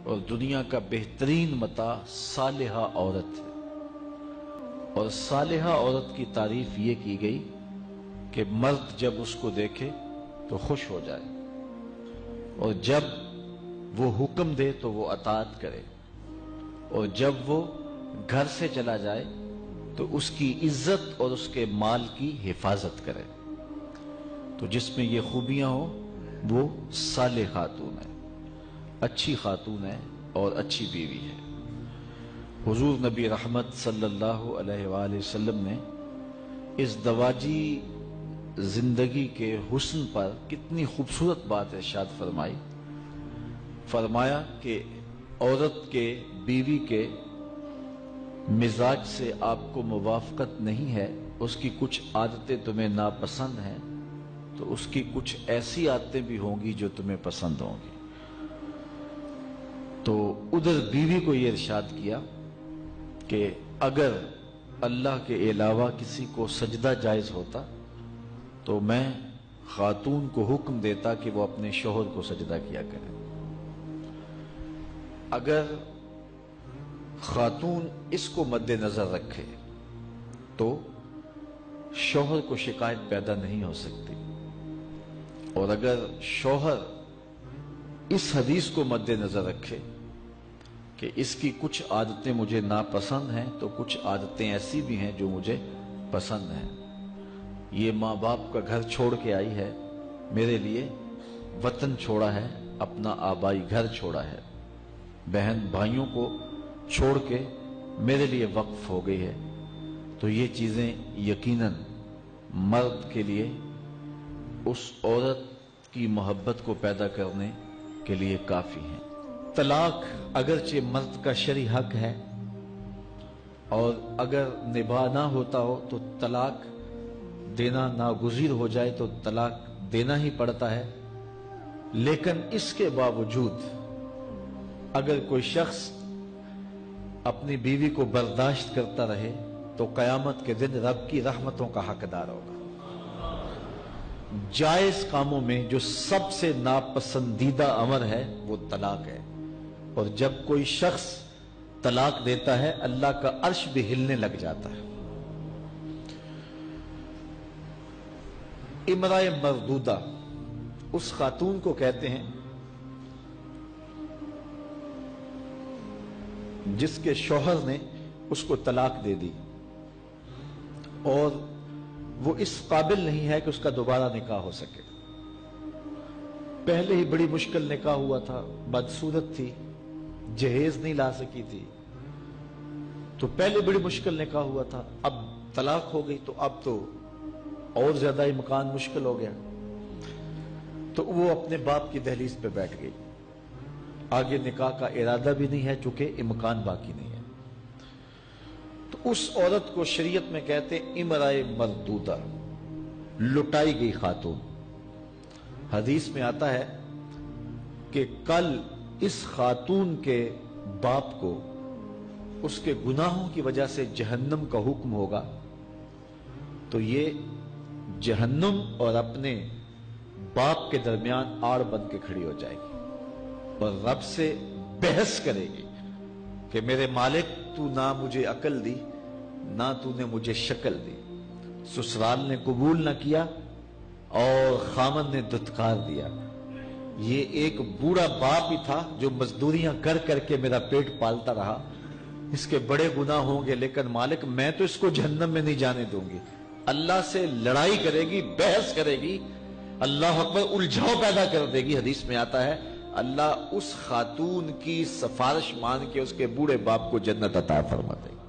اور دنیا کا بہترین متاع صالحہ عورت ہے۔ اور صالحہ عورت کی تعریف یہ کی گئی کہ مرد جب اس کو دیکھے تو خوش ہو جائے، اور جب وہ حکم دے تو وہ اطاعت کرے، اور جب وہ گھر سے چلا جائے تو اس کی عزت اور اس کے مال کی حفاظت کرے۔ تو جس میں یہ خوبیاں ہوں وہ صالح خاتون ہے، اچھی خاتون ہے اور اچھی بیوی ہے۔ حضور نبی رحمت صلی اللہ علیہ وآلہ وسلم نے اس دواجی زندگی کے حسن پر کتنی خوبصورت بات ارشاد فرمائی۔ فرمایا کہ عورت کے، بیوی کے مزاج سے آپ کو موافقت نہیں ہے، اس کی کچھ عادتیں تمہیں ناپسند ہیں، تو اس کی کچھ ایسی عادتیں بھی ہوں گی جو تمہیں پسند ہوں گی۔ تو ادھر بیوی کو یہ ارشاد کیا کہ اگر اللہ کے علاوہ کسی کو سجدہ جائز ہوتا تو میں خاتون کو حکم دیتا کہ وہ اپنے شوہر کو سجدہ کیا کرے۔ اگر خاتون اس کو مد نظر رکھے تو شوہر کو شکایت پیدا نہیں ہو سکتی، اور اگر شوہر اس حدیث کو مد نظر رکھے کہ اس کی کچھ عادتیں مجھے ناپسند ہیں تو کچھ عادتیں ایسی بھی ہیں جو مجھے پسند ہیں، یہ ماں باپ کا گھر چھوڑ کے آئی ہے، میرے لیے وطن چھوڑا ہے، اپنا آبائی گھر چھوڑا ہے، بہن بھائیوں کو چھوڑ کے میرے لیے وقف ہو گئی ہے، تو یہ چیزیں یقیناً مرد کے لیے اس عورت کی محبت کو پیدا کرنے کے لیے کافی ہیں۔ طلاق اگرچہ مرد کا شرعی حق ہے، اور اگر نباہ نہ ہوتا ہو تو طلاق دینا ناگزیر ہو جائے تو طلاق دینا ہی پڑتا ہے، لیکن اس کے باوجود اگر کوئی شخص اپنی بیوی کو برداشت کرتا رہے تو قیامت کے دن رب کی رحمتوں کا حقدار ہوگا۔ جائز کاموں میں جو سب سے ناپسندیدہ امر ہے وہ طلاق ہے، اور جب کوئی شخص طلاق دیتا ہے اللہ کا عرش بھی ہلنے لگ جاتا ہے۔ امرأہ مردودہ اس خاتون کو کہتے ہیں جس کے شوہر نے اس کو طلاق دے دی اور وہ اس قابل نہیں ہے کہ اس کا دوبارہ نکاح ہو سکے، پہلے ہی بڑی مشکل نکاح ہوا تھا، بدصورت تھی، جہیز نہیں لا سکی تھی، تو پہلے بڑی مشکل نکاح ہوا تھا، اب طلاق ہو گئی تو اب تو اور زیادہ ہی مکان مشکل ہو گیا، تو وہ اپنے باپ کی دہلیز پہ بیٹھ گئی، آگے نکاح کا ارادہ بھی نہیں ہے چونکہ امکان باقی نہیں ہے۔ تو اس عورت کو شریعت میں کہتے امرأہ مردودہ، لٹائی گئی خاتون۔ حدیث میں آتا ہے کہ کل اس خاتون کے باپ کو اس کے گناہوں کی وجہ سے جہنم کا حکم ہوگا، تو یہ جہنم اور اپنے باپ کے درمیان آڑ بن کے کھڑی ہو جائے گی اور رب سے بحث کرے گی کہ میرے مالک تو نہ مجھے عقل دی نہ تو نے مجھے شکل دی، سسرال نے قبول نہ کیا اور خامن نے دھتکار دیا، یہ ایک بوڑھا باپ ہی تھا جو مزدوریاں کر کر کے میرا پیٹ پالتا رہا، اس کے بڑے گناہ ہوں گے لیکن مالک میں تو اس کو جہنم میں نہیں جانے دوں گی۔ اللہ سے لڑائی کرے گی، بحث کرے گی، اللہ اکبر، الجھاؤ پیدا کر دے گی۔ حدیث میں آتا ہے اللہ اس خاتون کی سفارش مان کے اس کے بوڑھے باپ کو جنت عطا فرما دے گا۔